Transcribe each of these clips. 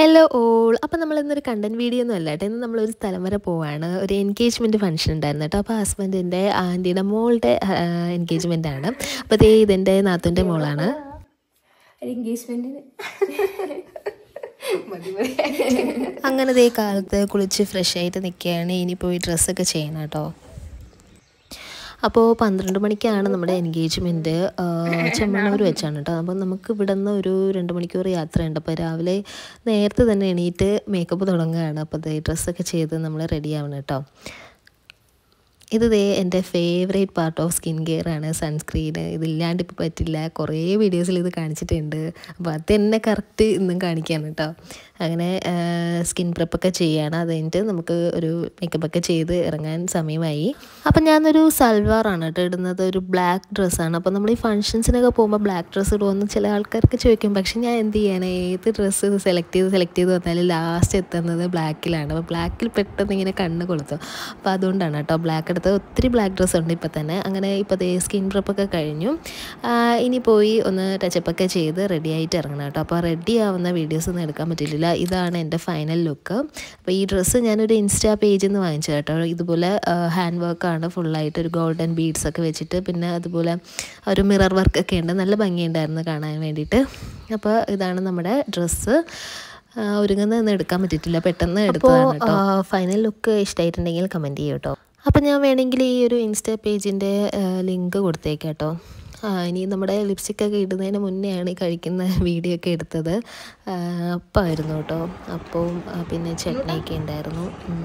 Hello all. അപ്പോൾ നമ്മളിന്നൊരു content video ഒന്നും അല്ല കേട്ടോ. ഇന്ന് നമ്മളൊരു സ്ഥലം വരെ പോവാണ്. ഒരു എൻഗേജ്മെൻറ്റ് ഫംഗ്ഷൻ ഉണ്ടായിരുന്നു കേട്ടോ. അപ്പോൾ ഹസ്ബൻഡിൻ്റെ ആൻറ്റിയുടെ മോളുടെ എൻഗേജ്മെൻ്റ് ആണ്. അപ്പോൾ ഇതെൻ്റെ നാത്തൂൻ്റെ മോളാണ്. അങ്ങനെ കാലത്ത് കുളിച്ച് ഫ്രഷ് ആയിട്ട് നിൽക്കുകയാണ്. ഇനി പോയി ഡ്രസ്സൊക്കെ ചെയ്യണം കേട്ടോ. അപ്പോൾ 12 മണിക്കാണ് നമ്മുടെ എൻഗേജ്മെൻറ്റ്. ചെമ്മണ്ണൂർ വെച്ചാണ് കേട്ടോ. അപ്പോൾ നമുക്ക് ഇവിടെ നിന്ന് ഒരു 2 മണിക്കൂർ യാത്രയുണ്ട്. അപ്പോൾ രാവിലെ നേരത്തെ തന്നെ എണീറ്റ് മേക്കപ്പ് തുടങ്ങുകയാണ്. അപ്പോൾ ഡ്രസ്സൊക്കെ ചെയ്ത് നമ്മൾ റെഡി ആവണം കേട്ടോ. ഇത് എൻ്റെ favourite part of skin care ആണ്, സൺസ്ക്രീൻ. ഇതില്ലാണ്ട് ഇപ്പോൾ പറ്റില്ല. കുറേ വീഡിയോസിൽ ഇത് കാണിച്ചിട്ടുണ്ട്. അപ്പോൾ അത് തന്നെ കറക്റ്റ് ഇന്നും കാണിക്കുകയാണ് കേട്ടോ. അങ്ങനെ സ്കിൻ പ്രെപ്പൊക്കെ ചെയ്യുകയാണ്. അത് കഴിഞ്ഞിട്ട് നമുക്ക് ഒരു മേക്കപ്പൊക്കെ ചെയ്ത് ഇറങ്ങാൻ സമയമായി. അപ്പം ഞാനൊരു സൽവാറാണ് കേട്ടോ ഇടുന്നത്. ഒരു ബ്ലാക്ക് ഡ്രസ്സാണ്. അപ്പോൾ നമ്മൾ ഈ ഫംഗ്ഷൻസിനൊക്കെ പോകുമ്പോൾ ബ്ലാക്ക് ഡ്രസ്സ് ഇടുമെന്ന് ചില ആൾക്കാർക്ക് ചോദിക്കും. പക്ഷെ ഞാൻ എന്ത് ചെയ്യാണ്, ഏത് ഡ്രസ്സ് സെലക്ട് ചെയ്ത് വന്നാലും ലാസ്റ്റ് എത്തുന്നത് ബ്ലാക്കിലാണ്. അപ്പോൾ ബ്ലാക്കിൽ പെട്ടെന്ന് ഇങ്ങനെ കണ്ണ് കൊളുത്തും. അപ്പോൾ അതുകൊണ്ടാണ് കേട്ടോ ബ്ലാക്ക് എടുത്ത്. ഒത്തിരി ബ്ലാക്ക് ഡ്രസ്സ് ഉണ്ട് ഇപ്പോൾ തന്നെ. അങ്ങനെ ഇപ്പോൾ സ്കിൻ പ്രെപ്പൊക്കെ കഴിഞ്ഞു. ഇനി പോയി ഒന്ന് ടച്ചപ്പൊക്കെ ചെയ്ത് റെഡി ആയിട്ട് ഇറങ്ങണം കേട്ടോ. അപ്പോൾ റെഡി ആവുന്ന വീഡിയോസ് ഒന്നും എടുക്കാൻ പറ്റില്ല. ഇതാണ് എൻ്റെ ഫൈനൽ ലുക്ക്. അപ്പോൾ ഈ ഡ്രസ്സ് ഞാനൊരു ഇൻസ്റ്റാ പേജിൽ നിന്ന് വാങ്ങിച്ചു കേട്ടോ. ഇതുപോലെ ഹാൻഡ് വർക്കാണ് ഫുള്ളായിട്ട്, ഒരു ഗോൾഡൻ ബീഡ്സ് ഒക്കെ വെച്ചിട്ട്, പിന്നെ അതുപോലെ ഒരു മിറർ വർക്കൊക്കെ ഉണ്ട്. നല്ല ഭംഗിയുണ്ടായിരുന്നു കാണാൻ വേണ്ടിയിട്ട്. അപ്പോൾ ഇതാണ് നമ്മുടെ ഡ്രസ്സ്. ഒരുങ്ങുന്നതൊന്നും എടുക്കാൻ പറ്റിയിട്ടില്ല, പെട്ടെന്ന് എടുത്തതാണ് കേട്ടോ. ഫൈനൽ ലുക്ക് ഇഷ്ടമായിട്ടുണ്ടെങ്കിൽ കമൻറ്റ് ചെയ്യും കേട്ടോ. അപ്പം ഞാൻ വേണമെങ്കിൽ ഈ ഒരു ഇൻസ്റ്റാ പേജിൻ്റെ ലിങ്ക് കൊടുത്തേക്കാം കേട്ടോ. ഇനി നമ്മുടെ ലിപ്സ്റ്റിക്കൊക്കെ ഇടുന്നതിന് മുന്നെയാണ് ഈ കഴിക്കുന്ന വീഡിയോ ഒക്കെ എടുത്തത്. അപ്പമായിരുന്നു കേട്ടോ. അപ്പവും പിന്നെ ചട്നിയൊക്കെ ഉണ്ടായിരുന്നു.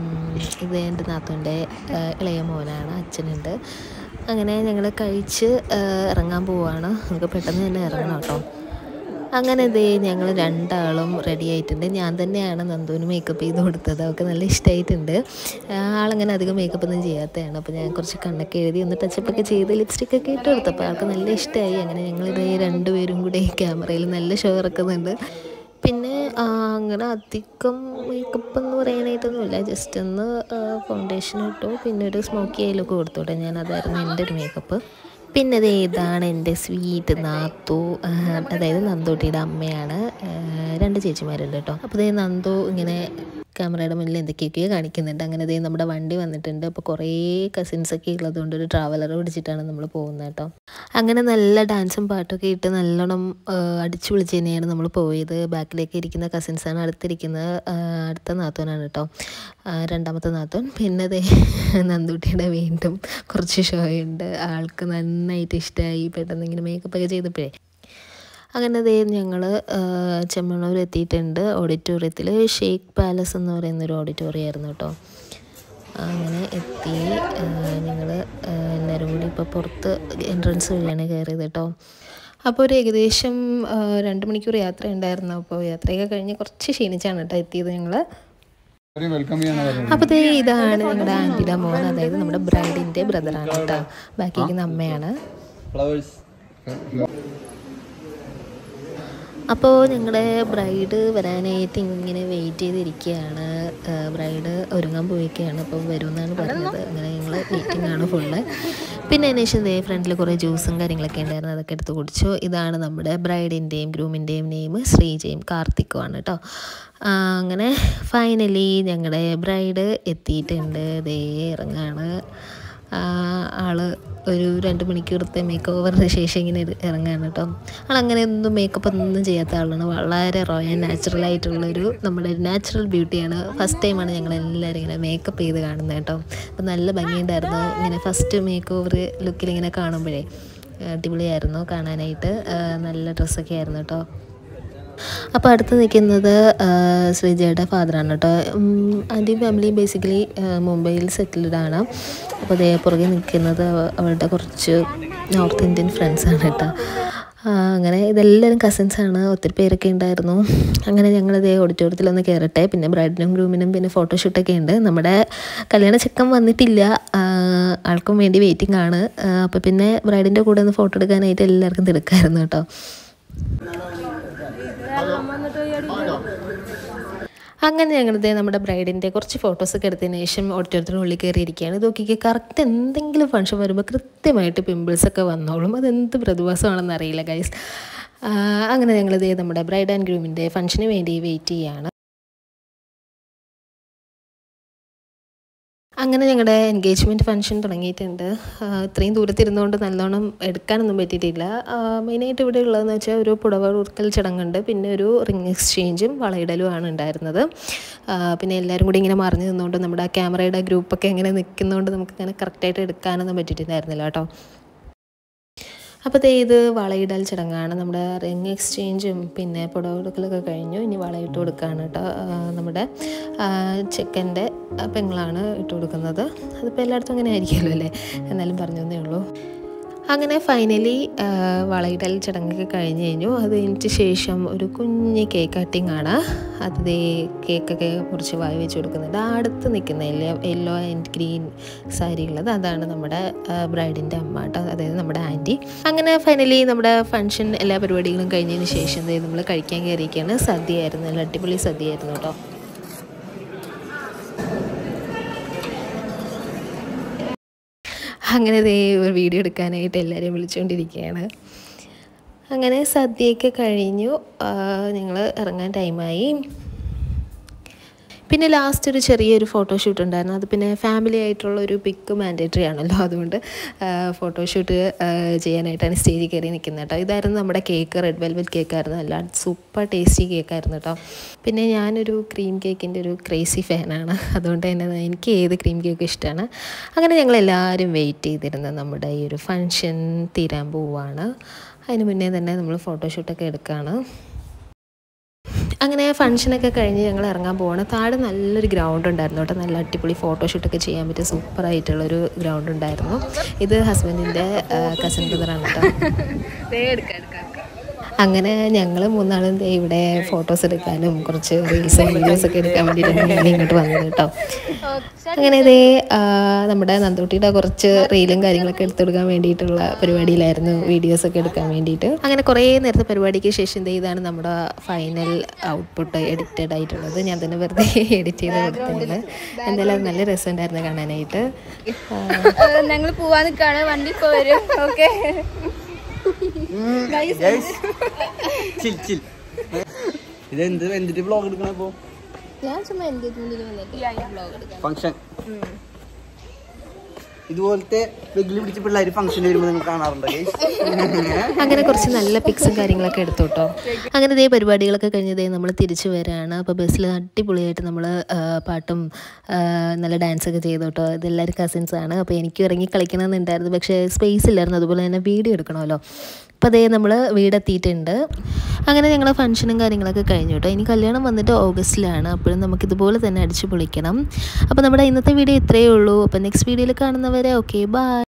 ഇത് എൻ്റെ നാത്തൂൻ്റെ ഇളയ മോനാണ്, അച്ഛനുണ്ട്. അങ്ങനെ ഞങ്ങൾ കഴിച്ച് ഇറങ്ങാൻ പോവുകയാണ്. നമുക്ക് പെട്ടെന്ന് തന്നെ ഇറങ്ങണം കേട്ടോ. അങ്ങനെ ഞങ്ങൾ രണ്ടാളും റെഡി ആയിട്ടുണ്ട്. ഞാൻ തന്നെയാണ് നന്ദുവിന് മേക്കപ്പ് ചെയ്ത് കൊടുത്തത്. അവൾക്ക് നല്ല ഇഷ്ടമായിട്ടുണ്ട്. ആളങ്ങനെ അധികം മേക്കപ്പ് ഒന്നും ചെയ്യാത്തതാണ്. അപ്പോൾ ഞാൻ കുറച്ച് കണ്ണൊക്കെ എഴുതി ഒന്ന് ടച്ചപ്പൊക്കെ ചെയ്ത് ലിപ്സ്റ്റിക്കൊക്കെ ഇട്ട് കൊടുത്തപ്പോൾ ആൾക്ക് നല്ല ഇഷ്ടമായി. അങ്ങനെ ഞങ്ങളിത് രണ്ടുപേരും കൂടി ക്യാമറയിൽ നല്ല ഷോ ഇറക്കുന്നുണ്ട്. പിന്നെ അങ്ങനെ അധികം മേക്കപ്പ് എന്ന് പറയാനായിട്ടൊന്നുമില്ല. ജസ്റ്റ് ഒന്ന് ഫൗണ്ടേഷൻ ഇട്ടു, പിന്നെ ഒരു സ്മോക്കി ഐലൊക്കെ കൊടുത്തോട്ടെ. അതായിരുന്നു എൻ്റെ ഒരു മേക്കപ്പ്. പിന്നെ ഇതാണ് എൻ്റെ സ്വീറ്റ് നാത്തു, അതായത് നന്ദൂട്ടിയുടെ അമ്മയാണ്. 2 ചേച്ചിമാരുണ്ട് കേട്ടോ. അപ്പോൾ നന്ദു ഇങ്ങനെ ക്യാമറയുടെ മുന്നിൽ എന്തൊക്കെയൊക്കെയോ കാണിക്കുന്നുണ്ട്. അങ്ങനെ നമ്മുടെ വണ്ടി വന്നിട്ടുണ്ട്. അപ്പോൾ കുറേ കസിൻസൊക്കെ ഉള്ളതുകൊണ്ട് ഒരു ട്രാവലർ പിടിച്ചിട്ടാണ് നമ്മൾ പോകുന്നത് കേട്ടോ. അങ്ങനെ നല്ല ഡാൻസും പാട്ടൊക്കെ ഇട്ട് നല്ലോണം അടിച്ചു വിളിച്ച് തന്നെയാണ് നമ്മൾ പോയത്. ബാക്കിലേക്ക് ഇരിക്കുന്ന കസിൻസാണ്, അടുത്ത നാത്തൂനാണ് കേട്ടോ, രണ്ടാമത്തെ നാത്തൂൻ. പിന്നെ നന്ദൂട്ടിയുടെ വീണ്ടും കുറച്ച് ഷോ ഉണ്ട്. ആൾക്ക് നന്നായിട്ട് ഇഷ്ടമായി പെട്ടെന്ന് ഇങ്ങനെ മേക്കപ്പൊക്കെ ചെയ്തപ്പോഴേ. അങ്ങനെ ഞങ്ങൾ ചെമ്മണ്ണൂർ എത്തിയിട്ടുണ്ട്. ഓഡിറ്റോറിയത്തിൽ ഷെയ്ഖ് പാലസ് എന്ന് പറയുന്നൊരു ഓഡിറ്റോറിയം ആയിരുന്നു കേട്ടോ. അങ്ങനെ എത്തി ഞങ്ങൾ എല്ലാവരും കൂടി ഇപ്പോൾ പുറത്ത് എൻട്രൻസ് വഴിയാണ് കയറിയത് കേട്ടോ. അപ്പോൾ ഒരു ഏകദേശം 2 മണിക്കൂർ യാത്ര ഉണ്ടായിരുന്നു. അപ്പോൾ യാത്രയൊക്കെ കഴിഞ്ഞ് കുറച്ച് ക്ഷീണിച്ചാണ് കേട്ടോ എത്തിയത് ഞങ്ങൾ. അപ്പോൾ ഇതാണ് ഞങ്ങളുടെ ആൻറ്റിയുടെ മോൻ, അതായത് നമ്മുടെ ബ്രൈഡിൻ്റെ ബ്രദറാണ് കേട്ടോ. ബാക്കിയിരിക്കുന്ന അമ്മയാണ്. അപ്പോൾ ഞങ്ങളുടെ ബ്രൈഡ് വരാനായിട്ട് ഇങ്ങനെ വെയിറ്റ് ചെയ്തിരിക്കുകയാണ്. ബ്രൈഡ് ഒരുങ്ങാൻ പോയിക്കുകയാണ്. അപ്പം വരുമെന്നാണ് പറഞ്ഞത്. അങ്ങനെ ഞങ്ങൾ വെയിറ്റിംഗ് ആണ് ഫുള്ള്. പിന്നെ അതിന് ശേഷം ഫ്രണ്ടിൽ കുറേ ജ്യൂസും കാര്യങ്ങളൊക്കെ ഉണ്ടായിരുന്നു, അതൊക്കെ എടുത്ത് കുടിച്ചു. ഇതാണ് നമ്മുടെ ബ്രൈഡിൻ്റെയും ഗ്രൂമിൻ്റെയും നെയിം ശ്രീജയും കാർത്തിക്കും ആണ് കേട്ടോ. അങ്ങനെ ഫൈനലി ഞങ്ങളുടെ ബ്രൈഡ് എത്തിയിട്ടുണ്ട്. ഇറങ്ങാണ്. ആള് ഒരു 2 മണിക്കൂറത്തെ മേക്ക് ഓവറിന് ശേഷം ഇങ്ങനെ ഇറങ്ങാണ് കേട്ടോ. ആളങ്ങനെ ഒന്നും മേക്കപ്പ് ഒന്നും ചെയ്യാത്ത ആളാണ്. വളരെ നാച്ചുറലായിട്ടുള്ളൊരു നമ്മുടെ നാച്ചുറൽ ബ്യൂട്ടിയാണ്. ഫസ്റ്റ് ടൈമാണ് ഞങ്ങളെല്ലാവരും ഇങ്ങനെ മേക്കപ്പ് ചെയ്ത് കാണുന്നത് കേട്ടോ. അപ്പോൾ നല്ല ഭംഗിയുണ്ടായിരുന്നു. ഇങ്ങനെ ഫസ്റ്റ് മേക്ക് ഓവർ ലുക്കിലിങ്ങനെ കാണുമ്പോഴേ അടിപൊളിയായിരുന്നു കാണാനായിട്ട്. നല്ല ഡ്രസ്സൊക്കെ ആയിരുന്നു കേട്ടോ. അപ്പോൾ അടുത്ത് നിൽക്കുന്നത് ശ്രീജയുടെ ഫാദറാണ് കേട്ടോ. ആൻറ്റി ഫാമിലി ബേസിക്കലി മുംബൈയിൽ സെറ്റിൽഡ് ആണ്. അപ്പോൾ പുറകെ നിൽക്കുന്നത് അവളുടെ കുറച്ച് നോർത്ത് ഇന്ത്യൻ ഫ്രണ്ട്സാണ് കേട്ടോ. അങ്ങനെ ഇതെല്ലാവരും കസിൻസാണ്. ഒത്തിരി പേരൊക്കെ ഉണ്ടായിരുന്നു. അങ്ങനെ ഞങ്ങൾ ഓഡിറ്റോറിയത്തിലൊന്ന് കയറട്ടെ. പിന്നെ ബ്രൈഡിനും ഗ്രൂമിനും പിന്നെ ഫോട്ടോഷൂട്ടൊക്കെ ഉണ്ട്. നമ്മുടെ കല്യാണ ചെക്കൻ വന്നിട്ടില്ല, ആൾക്കും വേണ്ടി വെയിറ്റിംഗ് ആണ്. അപ്പോൾ പിന്നെ ബ്രൈഡിൻ്റെ കൂടെ ഒന്ന് ഫോട്ടോ എടുക്കാനായിട്ട് എല്ലാവർക്കും തിരക്കായിരുന്നു കേട്ടോ. അങ്ങനെ ഞങ്ങളുടെ നമ്മുടെ ബ്രൈഡിൻ്റെ കുറച്ച് ഫോട്ടോസൊക്കെ എടുത്തതിന് ശേഷം ഓഡിറ്റോറിയത്തിനുള്ളിൽ കയറിയിരിക്കുകയാണ്. ഇത് നോക്കിക്കുക, കറക്റ്റ് എന്തെങ്കിലും ഫംഗ്ഷൻ വരുമ്പോൾ കൃത്യമായിട്ട് പിമ്പിൾസൊക്കെ വന്നോളും. അതെന്ത് പ്രതിഭാസമാണെന്ന് അറിയില്ല ഗൈസ്. അങ്ങനെ ഞങ്ങളിത് നമ്മുടെ ബ്രൈഡ് ആൻഡ് ഗ്രൂമിൻ്റെ ഫംഗ്ഷന് വേണ്ടി വെയിറ്റ് ചെയ്യുകയാണ്. അങ്ങനെ ഞങ്ങളുടെ എൻഗേജ്മെൻറ്റ് ഫംഗ്ഷൻ തുടങ്ങിയിട്ടുണ്ട്. ഇത്രയും ദൂരത്തിരുന്നുകൊണ്ട് നല്ലോണം എടുക്കാനൊന്നും പറ്റിയിട്ടില്ല. മെയിനായിട്ട് ഇവിടെ ഉള്ളതെന്ന് വെച്ചാൽ ഒരു പുടവ കൊടുക്കൽ ചടങ്ങുണ്ട്, പിന്നെ ഒരു റിംഗ് എക്സ്ചേഞ്ചും വളയിടലുമാണ് ഉണ്ടായിരുന്നത്. പിന്നെ എല്ലാവരും കൂടി ഇങ്ങനെ മറിഞ്ഞു നിന്നുകൊണ്ട് നമ്മുടെ ക്യാമറയുടെ ഗ്രൂപ്പൊക്കെ ഇങ്ങനെ നിൽക്കുന്നതുകൊണ്ട് നമുക്കിങ്ങനെ കറക്റ്റായിട്ട് എടുക്കാനൊന്നും പറ്റിയിട്ടുണ്ടായിരുന്നില്ല കേട്ടോ. അപ്പോൾ ഇത് വളയിടൽ ചടങ്ങാണ്. നമ്മുടെ റിംഗ് എക്സ്ചേഞ്ചും പിന്നെ പുടവ കൊടുക്കലൊക്കെ കഴിഞ്ഞു. ഇനി വളയിട്ട് കൊടുക്കുകയാണ് കേട്ടോ. നമ്മുടെ ചെക്കൻ്റെ പെങ്ങളാണ് ഇട്ട് കൊടുക്കുന്നത്. അതിപ്പോൾ എല്ലായിടത്തും അങ്ങനെ ആയിരിക്കുമല്ലോ അല്ലേ, എന്നാലും പറഞ്ഞു തന്നേ ഉള്ളൂ. അങ്ങനെ ഫൈനലി വളയിടൽ ചടങ്ങൊക്കെ കഴിഞ്ഞ് കഴിഞ്ഞു. അത് കഴിഞ്ഞിട്ട് ശേഷം ഒരു കുഞ്ഞ് കേക്ക് കട്ടിംഗ് ആണ്. അത് കേക്കൊക്കെ കുറച്ച് വായി വെച്ച് കൊടുക്കുന്നുണ്ട്. അടുത്ത് നിൽക്കുന്ന യെല്ലോ ആൻഡ് ഗ്രീൻ സാരി ഉള്ളത് അതാണ് നമ്മുടെ ബ്രൈഡിൻ്റെ അമ്മ കേട്ടോ, അതായത് നമ്മുടെ ആൻറ്റി. അങ്ങനെ ഫൈനലി നമ്മുടെ ഫംഗ്ഷൻ എല്ലാ പരിപാടികളും കഴിഞ്ഞതിന് ശേഷം നമ്മൾ കഴിക്കാൻ കയറിയിരിക്കുകയാണ്. സദ്യയായിരുന്നു, നല്ല അടിപൊളി സദ്യയായിരുന്നു കേട്ടോ. അങ്ങനെ ഒരു വീഡിയോ എടുക്കാനായിട്ട് എല്ലാവരെയും വിളിച്ചുകൊണ്ടിരിക്കുകയാണ്. അങ്ങനെ സദ്യയൊക്കെ കഴിഞ്ഞു, ഞങ്ങൾ ഇറങ്ങാൻ ടൈമായി. പിന്നെ ലാസ്റ്റ് ഒരു ചെറിയൊരു ഫോട്ടോഷൂട്ട് ഉണ്ടായിരുന്നു. അത് പിന്നെ ഫാമിലി ആയിട്ടുള്ളൊരു പിക്ക് മാൻഡേറ്ററി ആണല്ലോ, അതുകൊണ്ട് ഫോട്ടോഷൂട്ട് ചെയ്യാനായിട്ടാണ് സ്റ്റേജിൽ കയറി നിൽക്കുന്നത് കേട്ടോ. ഇതായിരുന്നു നമ്മുടെ കേക്ക്, റെഡ് വെൽവെറ്റ് കേക്കായിരുന്നു. നല്ല സൂപ്പർ ടേസ്റ്റി കേക്കായിരുന്നു കേട്ടോ. പിന്നെ ഞാനൊരു ക്രീം കേക്കിൻ്റെ ഒരു ക്രേസി ഫാനാണ്, അതുകൊണ്ട് തന്നെ എനിക്ക് ഏത് ക്രീം കേക്കും ഇഷ്ടമാണ്. അങ്ങനെ ഞങ്ങളെല്ലാവരും വെയിറ്റ് ചെയ്തിരുന്ന നമ്മുടെ ഈ ഒരു ഫംഗ്ഷൻ തീരാൻ പോവുകയാണ്. അതിന് മുന്നേ തന്നെ നമ്മൾ ഫോട്ടോഷൂട്ടൊക്കെ എടുക്കുകയാണ്. അങ്ങനെ ഫംഗ്ഷനൊക്കെ കഴിഞ്ഞ് ഞങ്ങൾ ഇറങ്ങാൻ പോവാണ്. താഴെ നല്ലൊരു ഗ്രൗണ്ട് ഉണ്ടായിരുന്നു കേട്ടോ, നല്ല അടിപൊളി ഫോട്ടോഷൂട്ടൊക്കെ ചെയ്യാൻ പറ്റിയ സൂപ്പറായിട്ടുള്ളൊരു ഗ്രൗണ്ട് ഉണ്ടായിരുന്നു. ഇത് ഹസ്ബൻഡിൻ്റെ കസിൻ ബ്രദറാണ് കേട്ടോ. അങ്ങനെ ഞങ്ങൾ മൂന്നാളും ഇവിടെ ഫോട്ടോസ് എടുക്കാനും കുറച്ച് റീൽസും വീഡിയോസൊക്കെ എടുക്കാൻ വേണ്ടിയിട്ടാണ് ഞാൻ ഇങ്ങോട്ട് വന്നത് കേട്ടോ. അങ്ങനെ നമ്മുടെ നന്ദൂട്ടിയുടെ കുറച്ച് റീലും കാര്യങ്ങളൊക്കെ എടുത്തെടുക്കാൻ വേണ്ടിയിട്ടുള്ള പരിപാടിയിലായിരുന്നു, വീഡിയോസൊക്കെ എടുക്കാൻ വേണ്ടിയിട്ട്. അങ്ങനെ കുറേ നേരത്തെ പരിപാടിക്ക് ശേഷം ഇതാണ് നമ്മുടെ ഫൈനൽ ഔട്ട്പുട്ട് എഡിറ്റഡ് ആയിട്ടുള്ളത്. ഞാൻ തന്നെ വെറുതെ എഡിറ്റ് ചെയ്ത് കൊടുത്തിട്ടുണ്ട്. എന്തായാലും അത് നല്ല രസമുണ്ടായിരുന്നു കാണാനായിട്ട്. ഞങ്ങൾ പോവാൻ നിൽക്കുകയാണ്, വണ്ടി ഇപ്പോൾ വരും. ഓക്കെ എന്തിട്ട് വ്ളോഗ് എടുക്കണപ്പോ? ഞാൻ ചുമ്മാ എൻഗേജ്മെന്റിന് വന്നിട്ട് വ്ളോഗ് എടുക്കാം. ഫംഗ്ഷൻ ഇതുപോലത്തെ വെഗിലി പിടിച്ച പിള്ളേർ ഫംഗ്ഷൻ വരുമ്പോൾ നിങ്ങൾ കാണാറുണ്ടോ? അങ്ങനെ കുറച്ച് നല്ല പിക്സും കാര്യങ്ങളൊക്കെ എടുത്തു കേട്ടോ. അങ്ങനെ പരിപാടികളൊക്കെ കഴിഞ്ഞ് നമ്മൾ തിരിച്ചു വരികയാണ്. അപ്പോൾ ബസ്സിൽ അടിപൊളിയായിട്ട് നമ്മൾ പാട്ടും നല്ല ഡാൻസൊക്കെ ചെയ്തു കേട്ടോ. ഇതെല്ലാവരും കസിൻസാണ്. അപ്പോൾ എനിക്കും ഇറങ്ങി കളിക്കണമെന്നുണ്ടായിരുന്നു, പക്ഷേ സ്പേസ് ഇല്ലായിരുന്നു. അതുപോലെ തന്നെ വീഡിയോ എടുക്കണമല്ലോ. അപ്പോൾ നമ്മൾ വീടെത്തിയിട്ടുണ്ട്. അങ്ങനെ ഞങ്ങൾ ഫംഗ്ഷനും കാര്യങ്ങളൊക്കെ കഴിഞ്ഞു കേട്ടോ. ഇനി കല്യാണം വന്നിട്ട് ഓഗസ്റ്റിലാണ്. അപ്പോഴും നമുക്കിതുപോലെ തന്നെ അടിച്ചു പൊളിക്കണം. അപ്പോൾ നമ്മുടെ ഇന്നത്തെ വീഡിയോ ഇത്രയേ ഉള്ളൂ. അപ്പോൾ നെക്സ്റ്റ് വീഡിയോയിൽ കാണുന്നവരെ ഓക്കെ ബൈ.